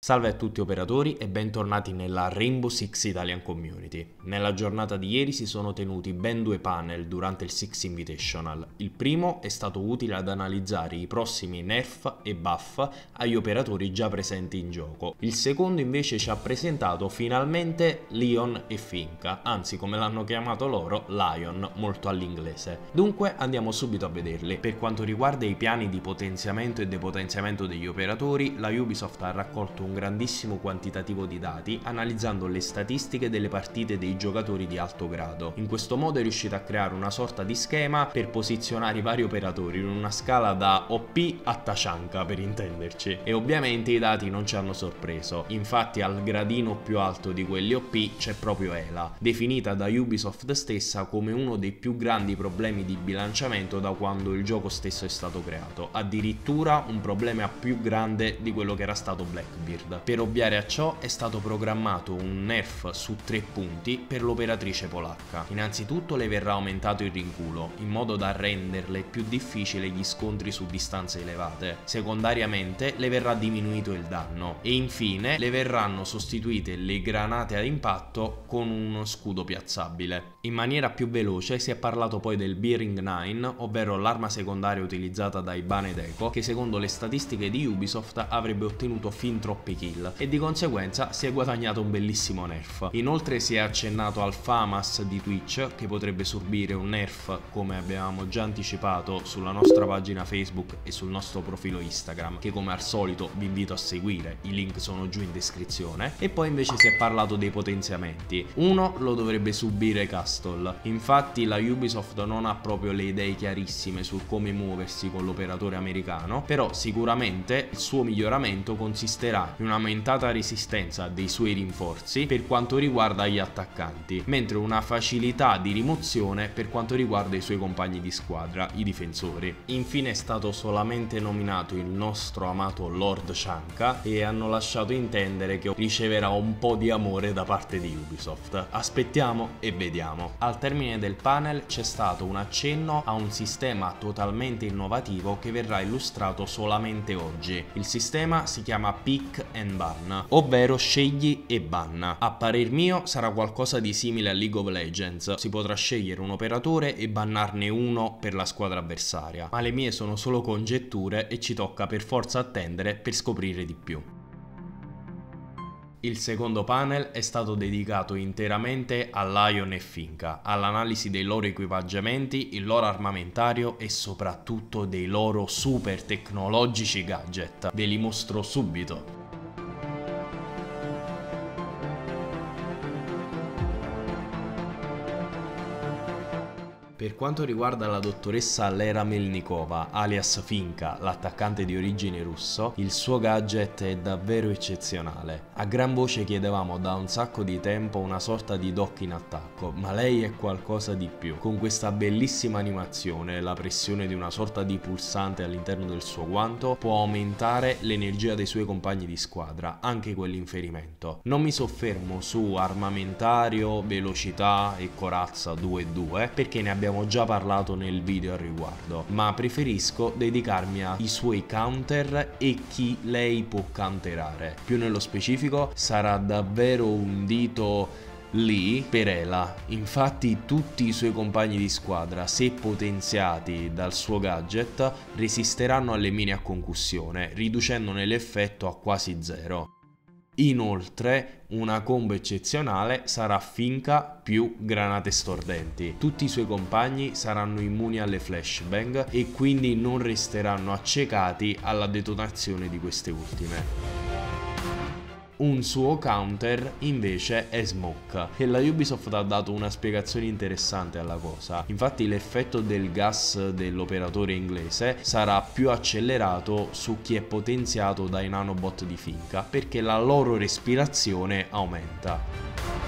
Salve a tutti operatori e bentornati nella Rainbow Six Italian Community. Nella giornata di ieri si sono tenuti ben due panel durante il Six Invitational. Il primo è stato utile ad analizzare i prossimi nerf e buff agli operatori già presenti in gioco. Il secondo invece ci ha presentato finalmente Leon e Finka, anzi come l'hanno chiamato loro, Lion, molto all'inglese. Dunque andiamo subito a vederli. Per quanto riguarda i piani di potenziamento e depotenziamento degli operatori, la Ubisoft ha raccolto un grandissimo quantitativo di dati analizzando le statistiche delle partite dei giocatori di alto grado. In questo modo è riuscita a creare una sorta di schema per posizionare i vari operatori in una scala da OP a Tachanka, per intenderci, e ovviamente i dati non ci hanno sorpreso. Infatti al gradino più alto di quelli OP c'è proprio Ela, definita da Ubisoft stessa come uno dei più grandi problemi di bilanciamento da quando il gioco stesso è stato creato, addirittura un problema più grande di quello che era stato Blackbeard. Per ovviare a ciò è stato programmato un nerf su 3 punti per l'operatrice polacca. Innanzitutto le verrà aumentato il rinculo, in modo da renderle più difficili gli scontri su distanze elevate. Secondariamente le verrà diminuito il danno e infine le verranno sostituite le granate ad impatto con uno scudo piazzabile. In maniera più veloce si è parlato poi del Bearing 9, ovvero l'arma secondaria utilizzata dai Banned Echo, che secondo le statistiche di Ubisoft avrebbe ottenuto fin troppi kill e di conseguenza si è guadagnato un bellissimo nerf. Inoltre si è accennato al FAMAS di Twitch, che potrebbe subire un nerf come abbiamo già anticipato sulla nostra pagina Facebook e sul nostro profilo Instagram, che come al solito vi invito a seguire, i link sono giù in descrizione. E poi invece si è parlato dei potenziamenti. Uno lo dovrebbe subire Castle, infatti la Ubisoft non ha proprio le idee chiarissime su come muoversi con l'operatore americano, però sicuramente il suo miglioramento consisterà in un'aumentata resistenza dei suoi rinforzi per quanto riguarda gli attaccanti, mentre una facilità di rimozione per quanto riguarda i suoi compagni di squadra, i difensori. Infine è stato solamente nominato il nostro amato Lord Chanka e hanno lasciato intendere che riceverà un po' di amore da parte di Ubisoft. Aspettiamo e vediamo. Al termine del panel c'è stato un accenno a un sistema totalmente innovativo che verrà illustrato solamente oggi. Il sistema si chiama Pick and Ban, ovvero scegli e banna. A parer mio sarà qualcosa di simile a League of Legends, si potrà scegliere un operatore e bannarne uno per la squadra avversaria, ma le mie sono solo congetture e ci tocca per forza attendere per scoprire di più. Il secondo panel è stato dedicato interamente a Lion e Finka, all'analisi dei loro equipaggiamenti, il loro armamentario e soprattutto dei loro super tecnologici gadget. Ve li mostro subito. Per quanto riguarda la dottoressa Lera Melnikova, alias Finka, l'attaccante di origine russo, il suo gadget è davvero eccezionale. A gran voce chiedevamo da un sacco di tempo una sorta di dock in attacco, ma lei è qualcosa di più. Con questa bellissima animazione, la pressione di una sorta di pulsante all'interno del suo guanto può aumentare l'energia dei suoi compagni di squadra, anche quelli in ferimento. Non mi soffermo su armamentario, velocità e corazza 2-2 perché ne abbiamo già parlato nel video al riguardo, ma preferisco dedicarmi ai suoi counter e chi lei può counterare. Più nello specifico sarà davvero un dito lì per Ela. Infatti tutti i suoi compagni di squadra, se potenziati dal suo gadget, resisteranno alle mine a concussione, riducendone l'effetto a quasi zero. Inoltre una combo eccezionale sarà Finka più granate stordenti. Tutti i suoi compagni saranno immuni alle flashbang e quindi non resteranno accecati alla detonazione di queste ultime. Un suo counter invece è Smoke e la Ubisoft ha dato una spiegazione interessante alla cosa. Infatti l'effetto del gas dell'operatore inglese sarà più accelerato su chi è potenziato dai nanobot di Finka perché la loro respirazione aumenta.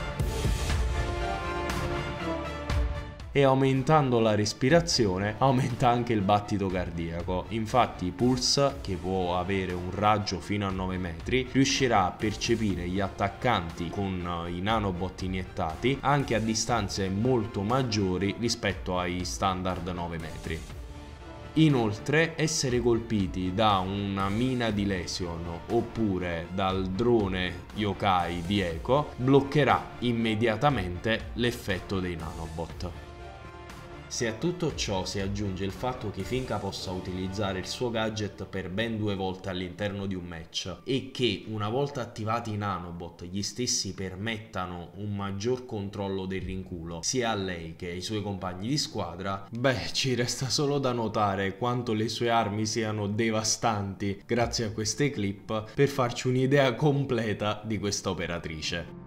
E aumentando la respirazione aumenta anche il battito cardiaco. Infatti Pulse, che può avere un raggio fino a 9 metri, riuscirà a percepire gli attaccanti con i nanobot iniettati anche a distanze molto maggiori rispetto ai standard 9 metri. Inoltre, essere colpiti da una mina di Lesion oppure dal drone Yokai di Echo bloccherà immediatamente l'effetto dei nanobot. Se a tutto ciò si aggiunge il fatto che Finka possa utilizzare il suo gadget per ben 2 volte all'interno di un match e che una volta attivati i nanobot gli stessi permettano un maggior controllo del rinculo sia a lei che ai suoi compagni di squadra, beh, ci resta solo da notare quanto le sue armi siano devastanti grazie a queste clip per farci un'idea completa di questa operatrice.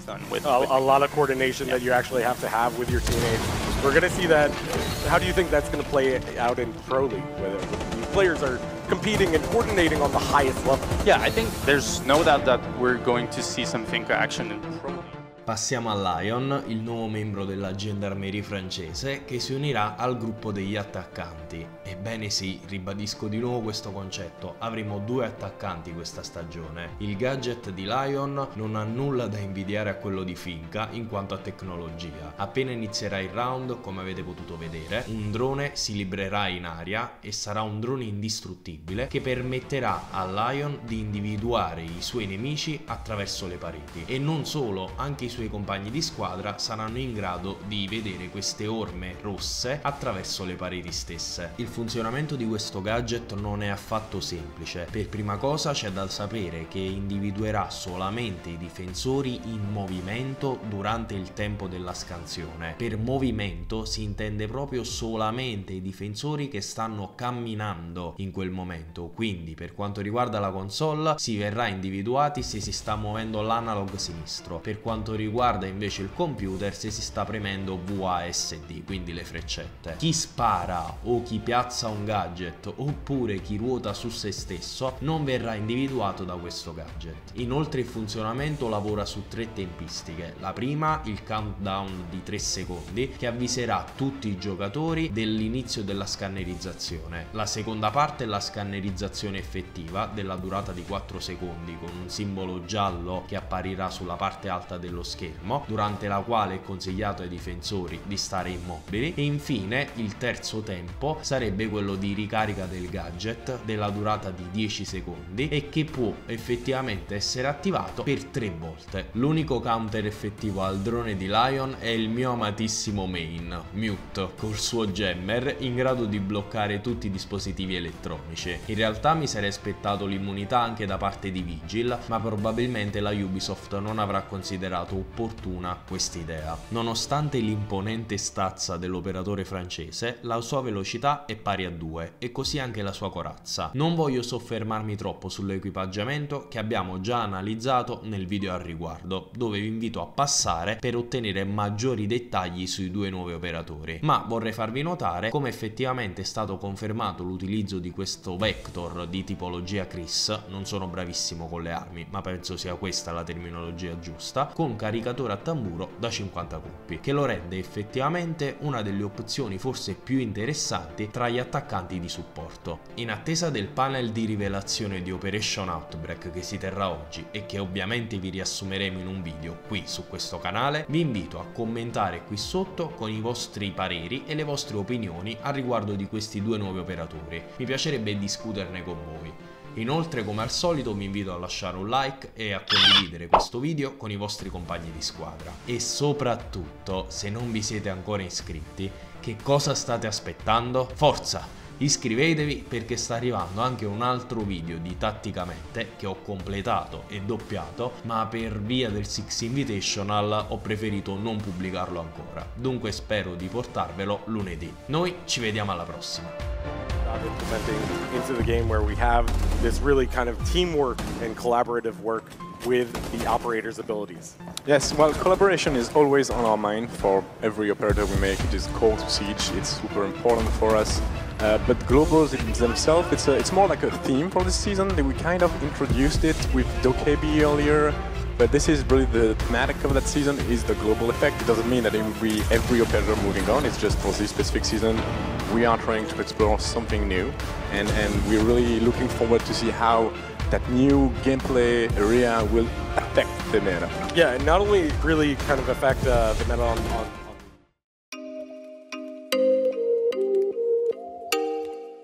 A lot of coordination that you actually have to have with your teammates. We're going to see that. How do you think that's going to play out in Pro League, where the players are competing and coordinating on the highest level? Yeah, I think there's no doubt that we're going to see some Finka action in Pro League. Passiamo a Lion, il nuovo membro della gendarmerie francese che si unirà al gruppo degli attaccanti. Ebbene sì, ribadisco di nuovo questo concetto, avremo 2 attaccanti questa stagione. Il gadget di Lion non ha nulla da invidiare a quello di Finka in quanto a tecnologia. Appena inizierà il round, come avete potuto vedere, un drone si librerà in aria e sarà un drone indistruttibile che permetterà a Lion di individuare i suoi nemici attraverso le pareti. E non solo, anche i suoi compagni di squadra saranno in grado di vedere queste orme rosse attraverso le pareti stesse. Il funzionamento di questo gadget non è affatto semplice. Per prima cosa c'è da sapere che individuerà solamente i difensori in movimento durante il tempo della scansione. Per movimento si intende proprio solamente i difensori che stanno camminando in quel momento, quindi per quanto riguarda la console si verrà individuati se si sta muovendo l'analog sinistro, per quanto riguarda invece il computer se si sta premendo WASD, quindi le freccette. Chi spara o chi piazza un gadget oppure chi ruota su se stesso non verrà individuato da questo gadget. Inoltre il funzionamento lavora su 3 tempistiche. La prima, il countdown di 3 secondi che avviserà tutti i giocatori dell'inizio della scannerizzazione. La seconda parte è la scannerizzazione effettiva della durata di 4 secondi con un simbolo giallo che apparirà sulla parte alta dello schermo, durante la quale è consigliato ai difensori di stare immobili. E infine il terzo tempo sarebbe quello di ricarica del gadget della durata di 10 secondi e che può effettivamente essere attivato per 3 volte. L'unico counter effettivo al drone di Lion è il mio amatissimo main, Mute, col suo jammer in grado di bloccare tutti i dispositivi elettronici. In realtà mi sarei aspettato l'immunità anche da parte di Vigil, ma probabilmente la Ubisoft non avrà considerato opportuna quest'idea. Nonostante l'imponente stazza dell'operatore francese, la sua velocità è pari a 2 e così anche la sua corazza. Non voglio soffermarmi troppo sull'equipaggiamento che abbiamo già analizzato nel video al riguardo, dove vi invito a passare per ottenere maggiori dettagli sui 2 nuovi operatori, ma vorrei farvi notare come effettivamente è stato confermato l'utilizzo di questo Vector di tipologia Chris. Non sono bravissimo con le armi, ma penso sia questa la terminologia giusta, con caricatore a tamburo da 50 colpi, che lo rende effettivamente una delle opzioni forse più interessanti tra gli attaccanti di supporto. In attesa del panel di rivelazione di Operation Outbreak che si terrà oggi e che ovviamente vi riassumeremo in un video qui su questo canale, vi invito a commentare qui sotto con i vostri pareri e le vostre opinioni a riguardo di questi 2 nuovi operatori. Mi piacerebbe discuterne con voi. Inoltre, come al solito, vi invito a lasciare un like e a condividere questo video con i vostri compagni di squadra. E soprattutto, se non vi siete ancora iscritti, che cosa state aspettando? Forza! Iscrivetevi perché sta arrivando anche un altro video di Tatticamente che ho completato e doppiato, ma per via del Six Invitational ho preferito non pubblicarlo ancora. Dunque spero di portarvelo lunedì. Noi ci vediamo alla prossima. Implementing into the game where we have this really kind of teamwork and collaborative work with the operator's abilities. Yes, well, collaboration is always on our mind for every operator we make. It is core to Siege, it's super important for us. But globals themselves, it's more like a theme for this season. We kind of introduced it with Dokkaebi earlier, but this is really the thematic of that season is the global effect. It doesn't mean that it will be every operator moving on, it's just for this specific season. We are trying to explore something new, and we're really looking forward to see how that new gameplay area will affect the meta. Yeah, and not only really kind of affect the meta on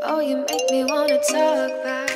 Oh, you make me wanna talk back.